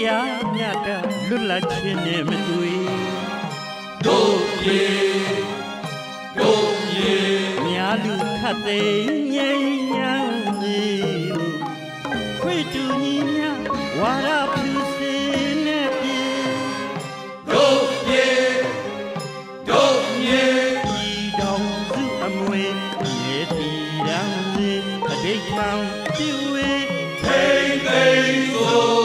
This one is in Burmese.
တရားမြတ်တာလွတ်လပ်ခြင်းနဲ့မတွေ့တို့ပြေတို့မြေမြားလူခတ်သိမ်းငြိမ်းချမ်းစေခွေတူညီများဝါရပြုစေနဲ့ပြေတို့ပြေတို့မြေဤတော်စုအမွေမြေတီရန်စေအတိတ်မှန်ပြုဝေထိန်သိမ်းစို့